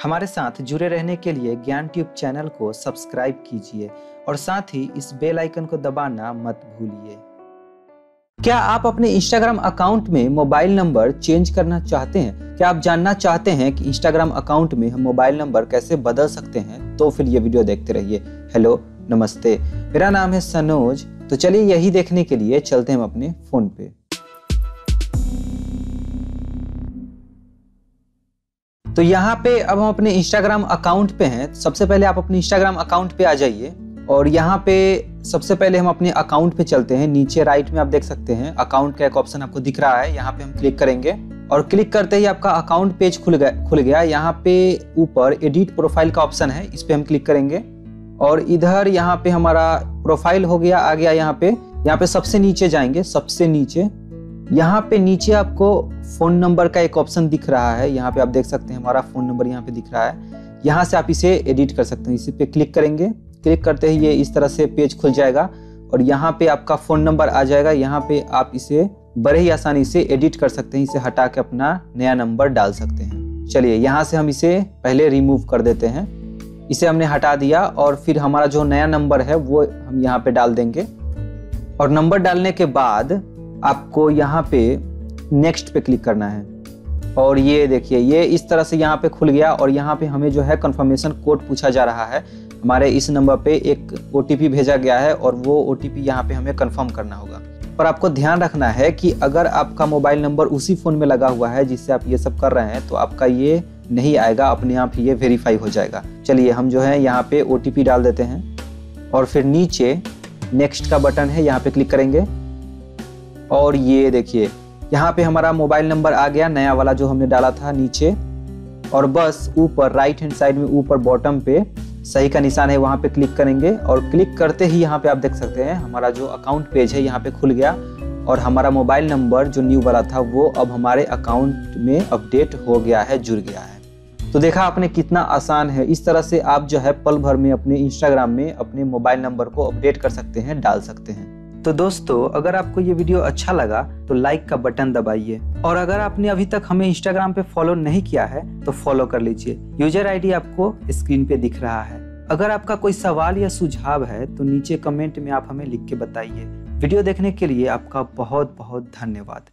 हमारे साथ जुड़े रहने के लिए ज्ञान ट्यूब चैनल को सब्सक्राइब कीजिए और साथ ही इस बेल आइकन को दबाना मत भूलिए। क्या आप अपने इंस्टाग्राम अकाउंट में मोबाइल नंबर चेंज करना चाहते हैं? क्या आप जानना चाहते हैं कि इंस्टाग्राम अकाउंट में हम मोबाइल नंबर कैसे बदल सकते हैं? तो फिर ये वीडियो देखते रहिए। हेलो, नमस्ते, मेरा नाम है सनोज। तो चलिए यही देखने के लिए चलते हैं हम अपने फोन पे। तो यहाँ पे अब हम अपने इंस्टाग्राम अकाउंट पे हैं। सबसे पहले आप अपने इंस्टाग्राम अकाउंट पे आ जाइए और यहाँ पे सबसे पहले हम अपने अकाउंट पे चलते हैं। नीचे राइट में आप देख सकते हैं अकाउंट का एक ऑप्शन आपको दिख रहा है, यहाँ पे हम क्लिक करेंगे और क्लिक करते ही आपका अकाउंट पेज खुल गया। यहाँ पे ऊपर एडिट प्रोफाइल का ऑप्शन है, इस पे हम क्लिक करेंगे और इधर यहाँ पे हमारा प्रोफाइल हो गया, आ गया। यहाँ पे सबसे नीचे जाएंगे, सबसे नीचे यहाँ पे नीचे आपको फोन नंबर का एक ऑप्शन दिख रहा है। यहाँ पे आप देख सकते हैं हमारा फोन नंबर यहाँ पे दिख रहा है। यहाँ से आप इसे एडिट कर सकते हैं। इसी पे क्लिक करेंगे, क्लिक करते ही ये इस तरह से पेज खुल जाएगा और यहाँ पे आपका फोन नंबर आ जाएगा। यहाँ पे आप इसे बड़े ही आसानी से एडिट कर सकते हैं, इसे हटा के अपना नया नंबर डाल सकते हैं। चलिए यहाँ से हम इसे पहले रिमूव कर देते हैं। इसे हमने हटा दिया और फिर हमारा जो नया नंबर है वो हम यहाँ पे डाल देंगे और नंबर डालने के बाद आपको यहाँ पे नेक्स्ट पे क्लिक करना है और ये देखिए ये इस तरह से यहाँ पे खुल गया और यहाँ पे हमें जो है कंफर्मेशन कोड पूछा जा रहा है। हमारे इस नंबर पे एक OTP भेजा गया है और वो OTP यहाँ पे हमें कंफर्म करना होगा। पर आपको ध्यान रखना है कि अगर आपका मोबाइल नंबर उसी फ़ोन में लगा हुआ है जिससे आप ये सब कर रहे हैं तो आपका ये नहीं आएगा, अपने आप ही ये वेरीफाई हो जाएगा। चलिए हम जो है यहाँ पे OTP डाल देते हैं और फिर नीचे नेक्स्ट का बटन है, यहाँ पे क्लिक करेंगे और ये देखिए यहाँ पे हमारा मोबाइल नंबर आ गया, नया वाला जो हमने डाला था नीचे। और बस ऊपर राइट हैंड साइड में ऊपर बॉटम पे सही का निशान है, वहाँ पे क्लिक करेंगे और क्लिक करते ही यहाँ पे आप देख सकते हैं हमारा जो अकाउंट पेज है यहाँ पे खुल गया और हमारा मोबाइल नंबर जो न्यू वाला था वो अब हमारे अकाउंट में अपडेट हो गया है, जुड़ गया है। तो देखा आपने कितना आसान है। इस तरह से आप जो है पल भर में अपने इंस्टाग्राम में अपने मोबाइल नंबर को अपडेट कर सकते हैं, डाल सकते हैं। तो दोस्तों अगर आपको ये वीडियो अच्छा लगा तो लाइक का बटन दबाइए और अगर आपने अभी तक हमें इंस्टाग्राम पे फॉलो नहीं किया है तो फॉलो कर लीजिए। यूजर आईडी आपको स्क्रीन पे दिख रहा है। अगर आपका कोई सवाल या सुझाव है तो नीचे कमेंट में आप हमें लिख के बताइए। वीडियो देखने के लिए आपका बहुत बहुत धन्यवाद।